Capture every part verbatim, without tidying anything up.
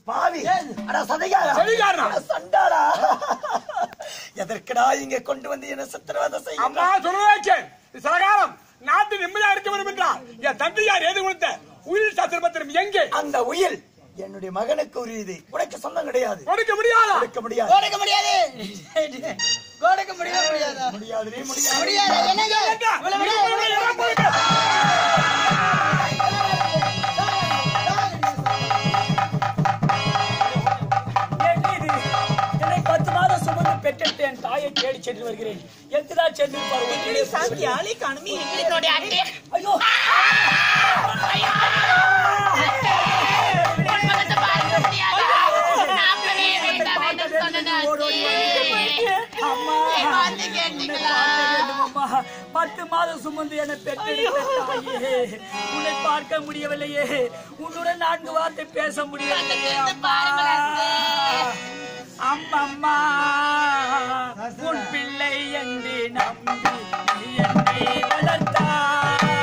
பாவி அட சதைகாரா சதைகாரா சண்டாளா எதற்கடா இங்க கொண்டு வந்து என்ன சித்திரவதை செய்ய அம்மா சொல்லுவேன் சலகாலம் நாட்டு நிம்மதியா இருக்க வேண்டும் என்றால் என் தந்தையார் ஏது கொடுத்த உயிர் சாஸ்திரபத்திரம் எங்கே அந்த உயில் என்னுடைய மகனுக்கு உரியது உனக்கு சொந்தம் கிடையாது கொடுக்க முடியாதா கொடுக்க முடியாது கொடுக்க முடியாது கொடுக்க முடியாது முடியாது முடியாது நீ முடியாது முடியாது என்னங்க பத்து மாதம் சுமந்து பெற்றெடுத்து என் தாயை தேடி சென்று வருகிறேன் எங்குதான் சென்று சாந்தி ஆளை காணுமே ஐயோ பத்து மாதம் சுமந்து என பெற்றெடுத்த தாயே உன்னை பார்க்க முடியவில்லையே உன்னுடன் நான்கு வார்த்தை பேச முடியவில்லையே அம்மம்மா உன் பிள்ளை என்று நம்பி நீ என்னை வளர்த்தாய்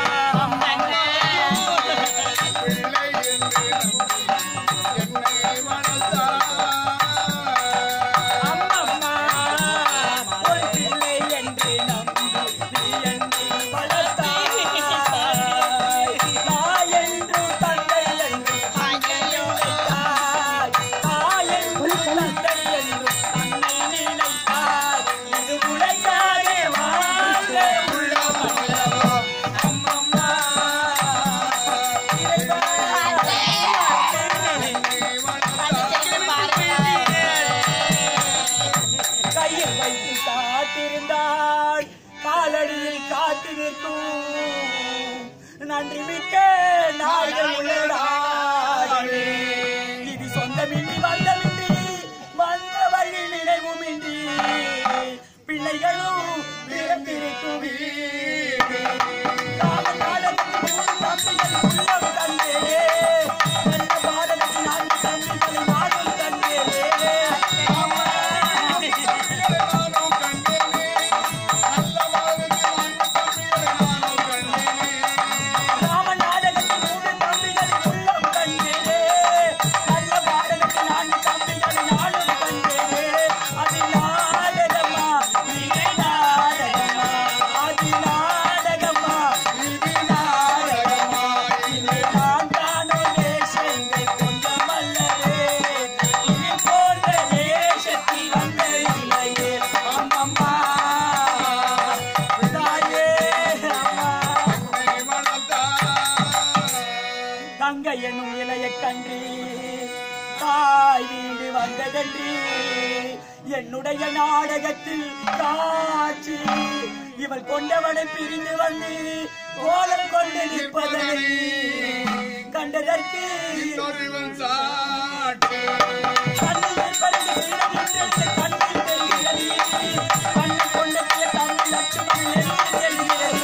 நன்றி மிக்க நாடுகள் உள்ளடாடே இது சொந்தமின்றி வந்தமின்றி வந்த வழி நினைவுமின்றி பிள்ளைகளும் பிறந்திருக்கும் வீடு காலகாலத்தில் தம்பிகள் உள்ளம் தந்தேனே நல்ல பாரதத்தில் நான்கு தம்பிகளை நானும் தந்தேனே என்னுடைய நாடகத்தில் காட்சி இவள் கொண்டவனை பிரிந்து வந்து கோலம் கொண்டு நிற்பதனை கண்டதற்கு கண்ணில் தெரிகிறது கண்ணு கொண்ட தமிழ் லட்சுமணன் தெரிகிறது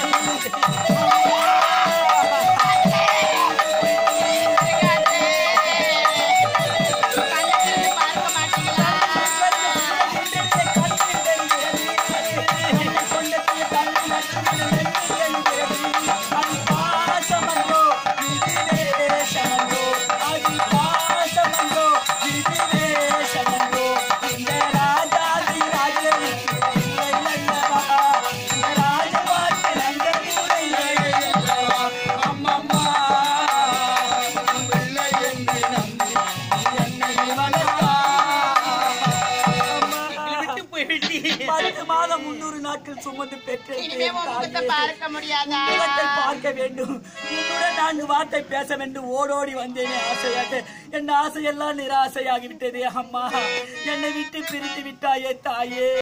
சுமந்து பெற்று பார்க்க வேண்டும் உன்னுடன் நான்கு வார்த்தை பேச வேண்டும் ஓடோடி வந்தேனே ஆசையாக என் ஆசையெல்லாம் நிராசையாகிவிட்டதே அம்மா என்னை விட்டு பிரித்து விட்டாயே தாயே.